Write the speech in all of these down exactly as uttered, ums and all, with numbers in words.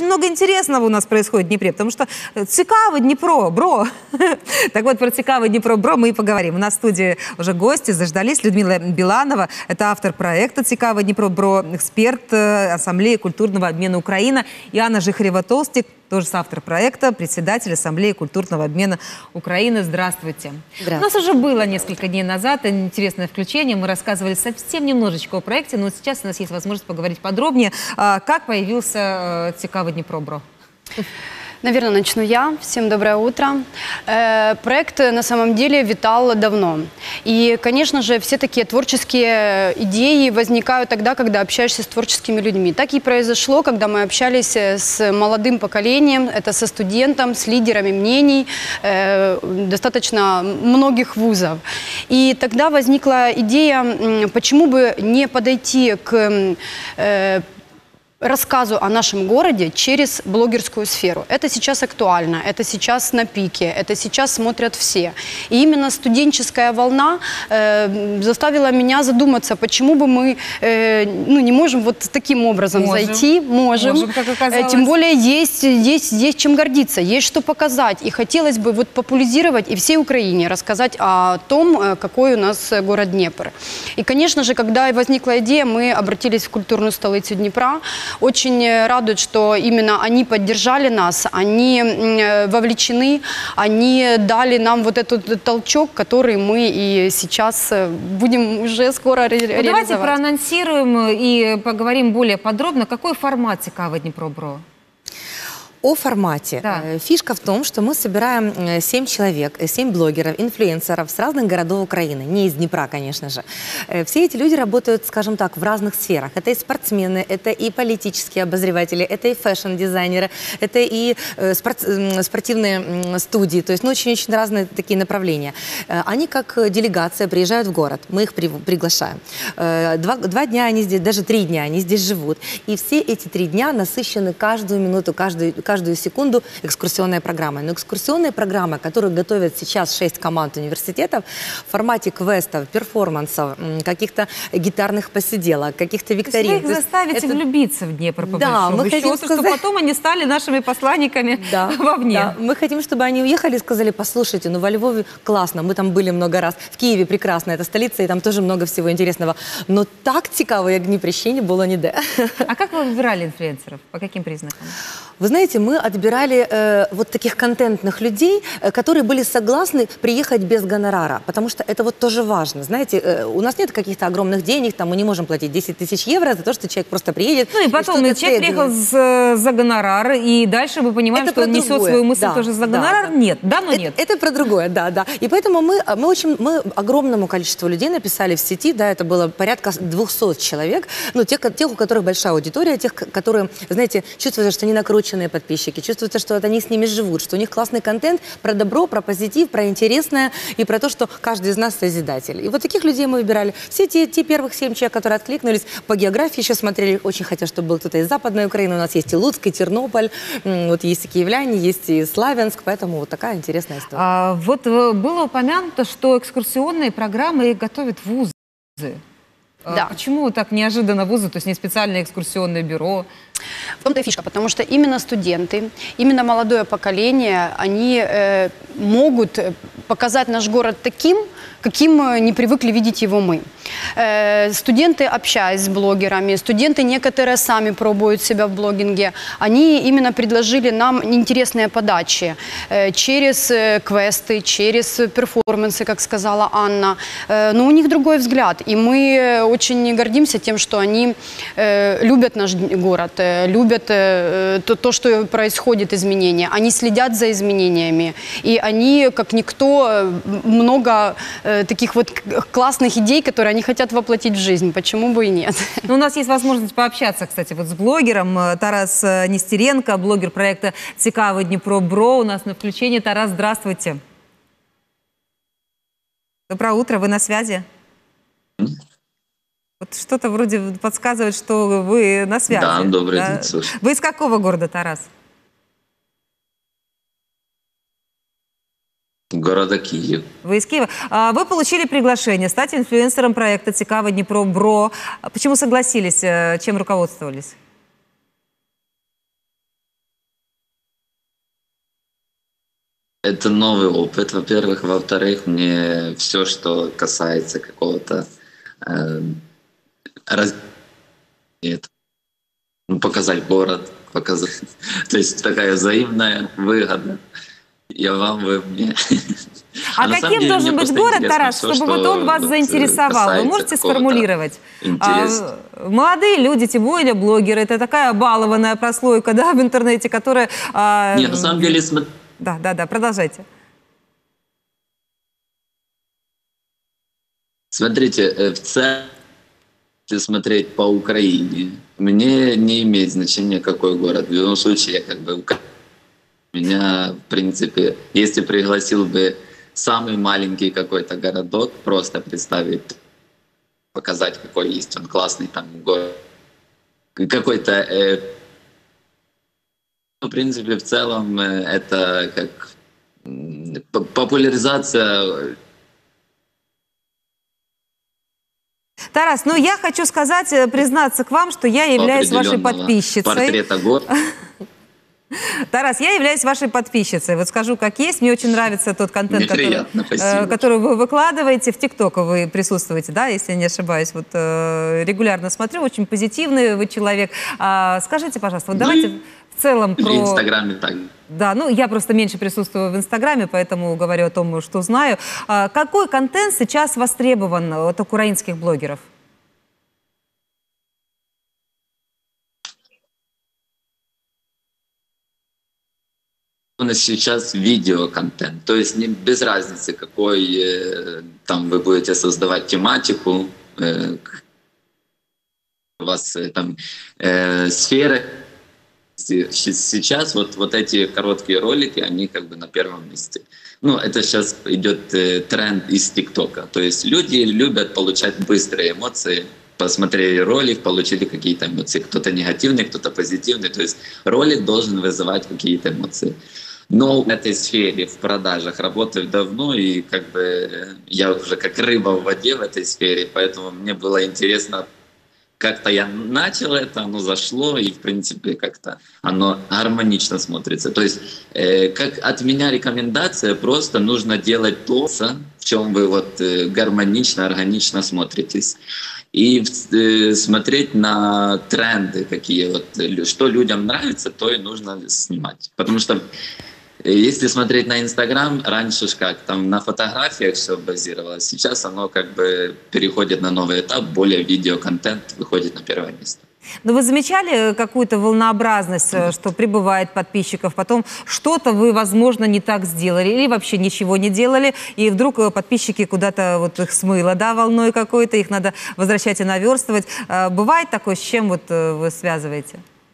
много интересного у нас происходит в Днепре, потому что цікаво Днепро, бро. Так вот, про цікаво Днепро, бро мы и поговорим. У нас в студии уже гости, заждались. Людмила Биланова, это автор проекта «Цікаво Днепро, бро», эксперт Ассамблеи культурного обмена Украины, и Анна Жихарева-Толстик, тоже соавтор проекта, председатель Ассамблеи культурного обмена Украины. Здравствуйте. Здравствуйте. У нас уже было несколько дней назад интересное включение. Мы рассказывали совсем немножечко о проекте, но сейчас у нас есть возможность поговорить подробнее. Как появился «Цікаво Днепро, бро»? Наверное, начну я. Всем доброе утро. Э, проект на самом деле витал давно. И, конечно же, все такие творческие идеи возникают тогда, когда общаешься с творческими людьми. Так и произошло, когда мы общались с молодым поколением, это со студентом, с лидерами мнений э, достаточно многих вузов. И тогда возникла идея, почему бы не подойти к э, рассказу о нашем городе через блогерскую сферу. Это сейчас актуально, это сейчас на пике, это сейчас смотрят все. И именно студенческая волна э, заставила меня задуматься, почему бы мы э, ну, не можем вот таким образом можем. зайти. Можем. можем как оказалось. Тем более есть, есть, есть чем гордиться, есть что показать. И хотелось бы вот популяризировать и всей Украине рассказать о том, какой у нас город Днепр. И, конечно же, когда возникла идея, мы обратились в культурную столицу Днепра. Очень радует, что именно они поддержали нас, они вовлечены, они дали нам вот этот толчок, который мы и сейчас будем уже скоро ре реализовать. Давайте проанонсируем и поговорим более подробно. Какой формат «Цікаво Днепро, бро»? О формате. Да. Фишка в том, что мы собираем семь человек, семь блогеров, инфлюенсеров с разных городов Украины, не из Днепра, конечно же. Все эти люди работают, скажем так, в разных сферах. Это и спортсмены, это и политические обозреватели, это и фэшн-дизайнеры, это и спорт, спортивные студии, то есть ну, очень-очень разные такие направления. Они как делегация приезжают в город, мы их при, приглашаем. Два, два дня они здесь, даже три дня они здесь живут. И все эти три дня насыщены каждую минуту, каждую каждую секунду экскурсионной программой. Но экскурсионная программа, которую готовят сейчас шесть команд университетов в формате квестов, перформансов, каких-то гитарных посиделок, каких-то викторин. То есть вы их заставите это... влюбиться в Днепр, по да, большому мы счету, хотим сказать... чтобы потом они стали нашими посланниками да, вовне. Да. Мы хотим, чтобы они уехали и сказали: послушайте, ну во Львове классно, мы там были много раз, в Киеве прекрасно, это столица, и там тоже много всего интересного. Но так цікаво, як Дніпрщині, было ніде. А как вы выбирали инфлюенсеров? По каким признакам? Вы знаете, мы отбирали э, вот таких контентных людей, э, которые были согласны приехать без гонорара, потому что это вот тоже важно. Знаете, э, у нас нет каких-то огромных денег, там мы не можем платить десять тысяч евро за то, что человек просто приедет. Ну и потом и человек приехал с, за гонорар, и дальше мы понимаем, это что он несет свою мысль да, тоже за гонорар. Да, да. Нет, да, но это, нет. Это про другое, да, да. И поэтому мы, мы, очень, мы огромному количеству людей написали в сети, да, это было порядка двухсот человек, ну, тех, тех, у которых большая аудитория, тех, которые, знаете, чувствуют, что они накрученные подписчики, чувствуется, что они с ними живут, что у них классный контент про добро, про позитив, про интересное и про то, что каждый из нас созидатель. И вот таких людей мы выбирали. Все те, те первых семь человек, которые откликнулись, по географии еще смотрели, очень хотят, чтобы был кто-то из Западной Украины. У нас есть и Луцк, и Тернополь, вот есть и киевляне, есть и Славянск, поэтому вот такая интересная история. А, вот было упомянуто, что экскурсионные программы готовят вузы. Да. Почему так неожиданно вузы, то есть не специальное экскурсионное бюро? В том-то и фишка, потому что именно студенты, именно молодое поколение, они э, могут показать наш город таким, каким не привыкли видеть его мы. Э, студенты, общаясь с блогерами, студенты некоторые сами пробуют себя в блогинге, они именно предложили нам интересные подачи э, через э, квесты, через перформансы, как сказала Анна. Э, но у них другой взгляд, и мы очень гордимся тем, что они э, любят наш город, э, любят э, то, то, что происходит, изменения. Они следят за изменениями, и они, как никто, много э, таких вот классных идей, которые они хотят воплотить в жизнь. Почему бы и нет? Ну, у нас есть возможность пообщаться, кстати, вот с блогером Тарас Нестеренко, блогер проекта «Цікаво Днепро, бро». У нас на включении. Тарас, здравствуйте. Доброе утро, вы на связи? Вот что-то вроде подсказывает, что вы на связи. Да, добрый да? день, слушай. Вы из какого города, Тарас? Города Киев. Вы из Киева. Вы получили приглашение стать инфлюенсером проекта «Цікаво Днепро, бро». Почему согласились? Чем руководствовались? Это новый опыт, во-первых. Во-вторых, мне все, что касается какого-то э, развития, ну, показать город, показать. То есть такая взаимная выгода. Я вам, вы мне. А, а каким деле, должен быть город, Тарас, все, чтобы вот он вас заинтересовал? Вы можете сформулировать? А, молодые люди, тем более блогеры, это такая балованная прослойка, да, в интернете, которая... А... Нет, на самом деле... Да, да, да, продолжайте. Смотрите, в целом, если смотреть по Украине, мне не имеет значения, какой город. В любом случае, я как бы... Меня, в принципе, если пригласил бы самый маленький какой-то городок, просто представить, показать, какой есть он классный там город, какой-то... Э, в принципе, в целом, э, это как э, популяризация... Тарас, ну я хочу сказать, признаться к вам, что я являюсь вашей подписчицей. Портрета города. Тарас, я являюсь вашей подписчицей. Вот скажу, как есть. Мне очень нравится тот контент, который, э, который вы выкладываете. В ТикТок вы присутствуете, да, если я не ошибаюсь. Вот э, регулярно смотрю. Очень позитивный вы человек. А, скажите, пожалуйста, вот ну, давайте в целом про... В Инстаграме так. Да, ну я просто меньше присутствую в Инстаграме, поэтому говорю о том, что знаю. А, какой контент сейчас востребован от украинских блогеров? У нас сейчас видеоконтент, то есть не, без разницы, какой э, там вы будете создавать тематику, э, у вас э, там э, сферы. Сейчас вот, вот эти короткие ролики, они как бы на первом месте. Ну, это сейчас идет э, тренд из ТикТока, то есть люди любят получать быстрые эмоции. Посмотрели ролик, получили какие-то эмоции. Кто-то негативный, кто-то позитивный. То есть ролик должен вызывать какие-то эмоции. Но в этой сфере, в продажах работаю давно, и как бы я уже как рыба в воде в этой сфере, поэтому мне было интересно, как-то я начал это, оно зашло, и в принципе как-то оно гармонично смотрится. То есть э, как от меня рекомендация, просто нужно делать то, в чем вы вот э, гармонично, органично смотритесь. И э, смотреть на тренды, какие вот, что людям нравится, то и нужно снимать. Потому что если смотреть на Инстаграм, раньше ж как, там на фотографиях все базировалось, сейчас оно как бы переходит на новый этап, более видеоконтент выходит на первое место. Но вы замечали какую-то волнообразность, mm-hmm. что прибывает подписчиков, потом что-то вы, возможно, не так сделали или вообще ничего не делали, и вдруг подписчики куда-то вот их смыло, да, волной какой-то, их надо возвращать и наверстывать. Бывает такое, с чем вот вы связываете?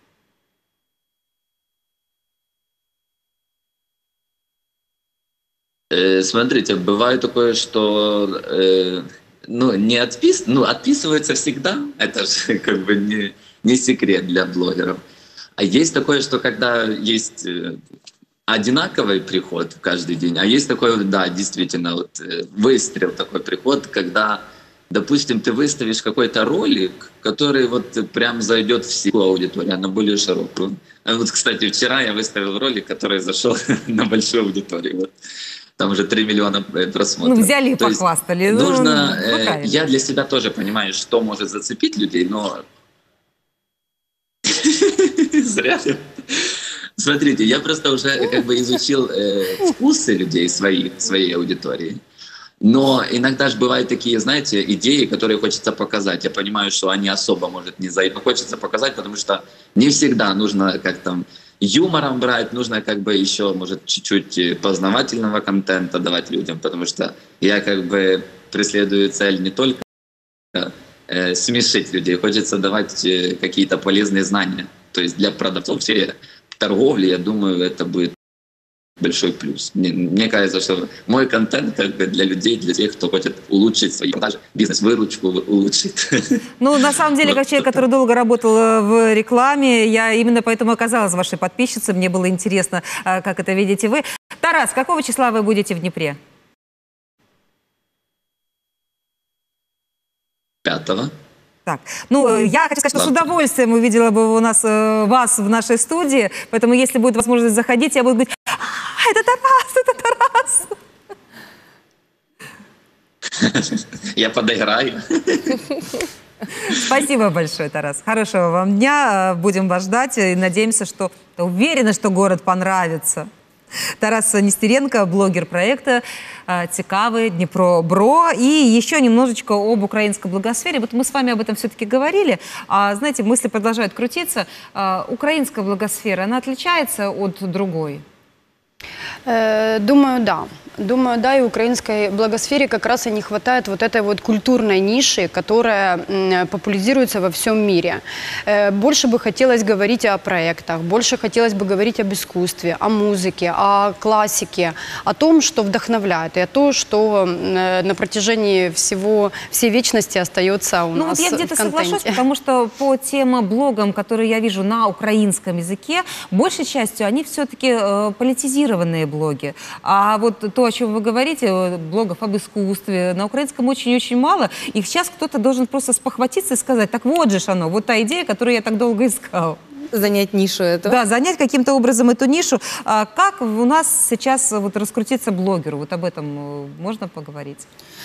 Смотрите, бывает такое, что э, ну, не отпис... ну, отписываются всегда, это же как бы не, не секрет для блогеров. А есть такое, что когда есть одинаковый приход каждый день, а есть такой, да, действительно, вот, выстрел такой приход, когда, допустим, ты выставишь какой-то ролик, который вот прям зайдет в всю аудиторию, а на более широкую. А вот, кстати, вчера я выставил ролик, который зашел на большую аудиторию. Вот. Там уже три миллиона просмотров. Ну, взяли и То похвастали. Нужно, ну, э, я для себя тоже понимаю, что может зацепить людей, но... Зря. Смотрите, я просто уже как бы изучил э, вкусы людей своих, своей аудитории. Но иногда же бывают такие, знаете, идеи, которые хочется показать. Я понимаю, что они особо, может, не зайдут, но хочется показать, потому что не всегда нужно как там юмором брать, нужно как бы еще, может, чуть-чуть познавательного контента давать людям, потому что я как бы преследую цель не только э, смешить людей, хочется давать э, какие-то полезные знания. То есть для продавцов всей торговли, я думаю, это будет большой плюс. Мне, мне кажется, что мой контент как бы для людей, для тех, кто хочет улучшить свои продажи, бизнес, выручку улучшить. Ну, на самом деле, как человек, который долго работал в рекламе, я именно поэтому оказалась вашей подписчицей. Мне было интересно, как это видите вы. Тарас, какого числа вы будете в Днепре? Пятого. Так, ну, я хочу сказать, что с удовольствием увидела бы у нас э, вас в нашей студии, поэтому, если будет возможность заходить, я буду говорить: а, это Тарас, это Тарас. Я подыграю. Спасибо большое, Тарас. Хорошего вам дня. Будем вас ждать и надеемся, что... Уверены, что город понравится. Тарас Нестеренко, блогер проекта «Цікаве Дніпро Бро». И еще немножечко об украинской благосфере. Вот мы с вами об этом все-таки говорили. А, знаете, мысли продолжают крутиться. А, украинская благосфера, она отличается от другой? Э, Думаю, да. Думаю, да, и украинской благосфере как раз и не хватает вот этой вот культурной ниши, которая м, популяризируется во всем мире. Э, Больше бы хотелось говорить о проектах, больше хотелось бы говорить об искусстве, о музыке, о классике, о том, что вдохновляет, и о том, что э, на протяжении всего, всей вечности остается у Ну, нас вот я в где-то контенте. соглашусь, потому что по тем блогам, которые я вижу на украинском языке, большей частью они все-таки э, политизированные блоги. А вот то, о чем вы говорите, блогов об искусстве, на украинском очень-очень мало. И сейчас кто-то должен просто спохватиться и сказать, так вот же ж оно, вот та идея, которую я так долго искал. Занять нишу этого. Да, занять каким-то образом эту нишу. А как у нас сейчас вот раскрутиться блогеру? Вот об этом э, можно поговорить?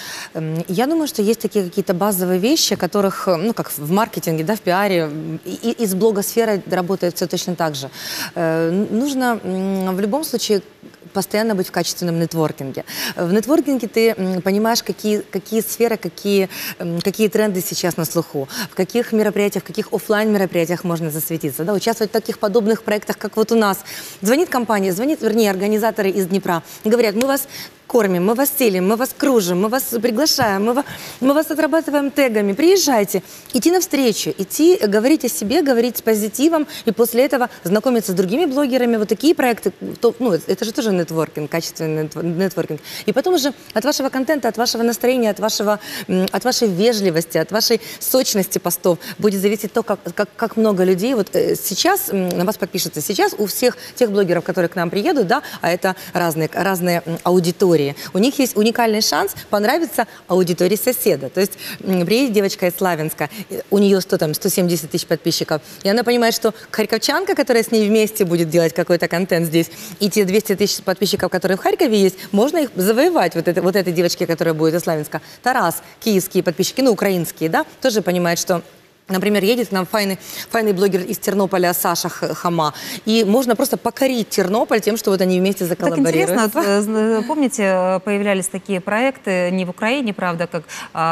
Эм, Я думаю, что есть такие какие-то базовые вещи, которых, ну, как в маркетинге, да, в пиаре, и, и с блогосферой работает все точно так же. Э, Нужно м, в любом случае постоянно быть в качественном нетворкинге. В нетворкинге ты м, понимаешь, какие, какие сферы, какие, м, какие тренды сейчас на слуху, в каких мероприятиях, в каких офлайн мероприятиях можно засветиться, да, участвовать в таких подобных проектах, как вот у нас. Звонит компания, звонит, вернее, организаторы из Днепра, и говорят, мы вас кормим, мы вас стелим, мы вас кружим, мы вас приглашаем, мы вас, мы вас отрабатываем тегами, приезжайте. Идти навстречу, идти, говорить о себе, говорить с позитивом, и после этого знакомиться с другими блогерами. Вот такие проекты, то, ну, это же тоже нетворкинг, качественный нетворкинг. И потом уже от вашего контента, от вашего настроения, от, вашего, от вашей вежливости, от вашей сочности постов будет зависеть то, как, как, как много людей вот сейчас на вас подпишется. Сейчас у всех тех блогеров, которые к нам приедут, да, а это разные, разные аудитории, у них есть уникальный шанс понравиться аудитории соседа. То есть приедет девочка из Славянска, у нее сто, там, сто семьдесят тысяч подписчиков, и она понимает, что харьковчанка, которая с ней вместе будет делать какой-то контент здесь, и те двести тысяч подписчиков, которые в Харькове есть, можно их завоевать, вот, это, вот этой девочке, которая будет из Славянска. Тарас, киевские подписчики, ну, украинские, да, тоже понимает, что... Например, едет к нам файный, файный блогер из Тернополя Саша Хама, и можно просто покорить Тернополь тем, что вот они вместе заколлаборируют. Так интересно, вот, помните, появлялись такие проекты не в Украине, правда, как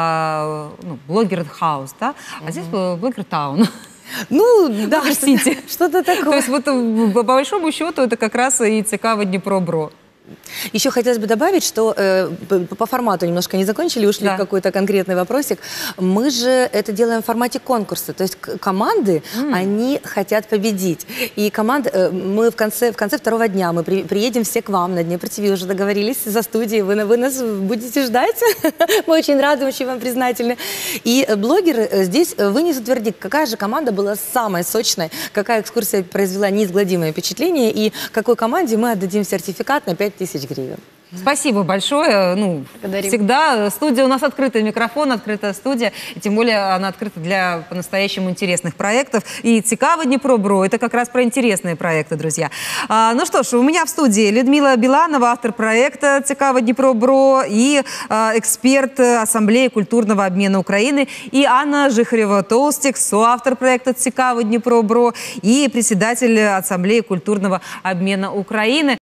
а, ну, блогер хаус, да, а здесь блогер таун. Ну, да, Сити. Что-то такое. То есть вот по большому счету это как раз и «Цікаве Дніпро Бро». Еще хотелось бы добавить, что э, по, по формату немножко не закончили, ушли да. в какой-то конкретный вопросик. Мы же это делаем в формате конкурса. То есть команды, mm. они хотят победить. И команды, э, мы в конце, в конце второго дня, мы при, приедем все к вам на Днепр ТВ, уже договорились за студией, вы, вы нас будете ждать. Мы очень рады, очень вам признательны. И блогеры здесь вынесут вердикт, какая же команда была самой сочной, какая экскурсия произвела неизгладимое впечатление, и какой команде мы отдадим сертификат на пять тысяч гривен. Спасибо большое. Ну, всегда студия у нас открытый микрофон, открытая студия. И тем более она открыта для по-настоящему интересных проектов. И «Цікаве Дніпро Бро» — это как раз про интересные проекты, друзья. А, ну что ж, у меня в студии Людмила Биланова, автор проекта «Цікаве Дніпро Бро», и а, эксперт Ассамблеи культурного обмена Украины, и Анна Жихарева-Толстик, соавтор проекта «Цікаве Дніпро Бро» и председатель Ассамблеи культурного обмена Украины.